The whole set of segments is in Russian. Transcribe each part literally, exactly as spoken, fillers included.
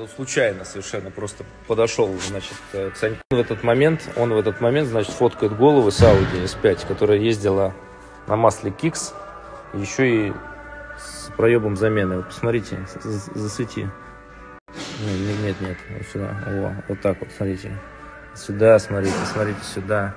тут случайно совершенно просто подошел, значит, к Саньку в этот момент. Он в этот момент, значит, фоткает головы с Audi эс пять, которая ездила на масле Kicks, еще и с проебом замены. Вот посмотрите, засвети. Нет, нет, нет, вот сюда, о, вот так вот, смотрите. Сюда, смотрите, смотрите, сюда.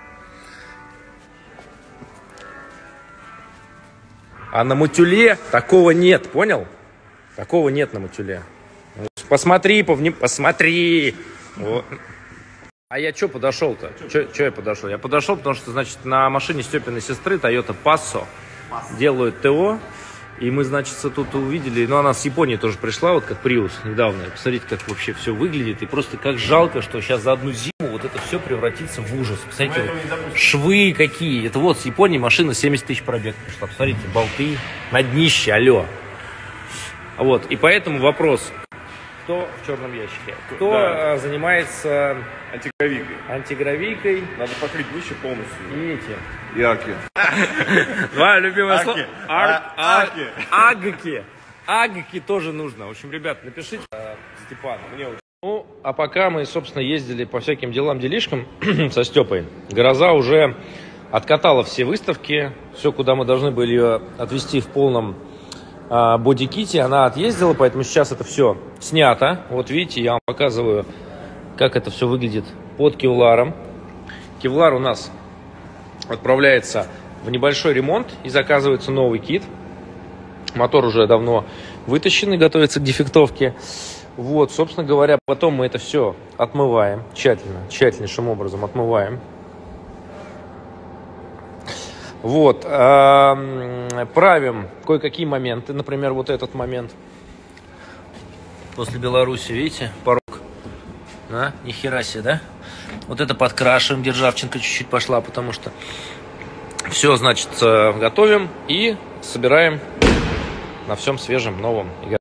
А на Матюле такого нет, понял? Такого нет на Матюле. Посмотри, повни... посмотри. Вот. А я что подошел-то? Что я подошел? Я подошел, потому что, значит, на машине Степиной сестры Toyota Passo делают ТО. И мы, значит, тут увидели, ну, она с Японии тоже пришла, вот как Prius недавно. Посмотрите, как вообще все выглядит. И просто как жалко, что сейчас за одну зиму вот это все превратится в ужас. Посмотрите, вот, швы какие. Это вот с Японии машина семьдесят тысяч пробег пришла. Посмотрите, болты на днище, алло. Вот, и поэтому вопрос, кто в черном ящике? Кто да. занимается антигравийкой? Антигравийкой. Надо покрыть днище полностью. И эти. И арки. Два любимых слова. Арки. Агки. Агки тоже нужно. В общем, ребят, напишите Степану. Мне очень. Ну, а пока мы, собственно, ездили по всяким делам-делишкам со Степой, Гроза уже откатала все выставки. Все, куда мы должны были ее отвезти в полном бодиките, она отъездила, поэтому сейчас это все снято. Вот видите, я вам показываю, как это все выглядит под кевларом. Кевлар у нас отправляется в небольшой ремонт и заказывается новый кит. Мотор уже давно вытащен и готовится к дефектовке. Вот, собственно говоря, потом мы это все отмываем, тщательно, тщательнейшим образом отмываем. Вот, э, правим кое-какие моменты, например, вот этот момент. После Беларуси, видите, порог, а? Ни хера себе, да? Вот это подкрашиваем, державчинка чуть-чуть пошла, потому что все, значит, готовим и собираем на всем свежем, новом.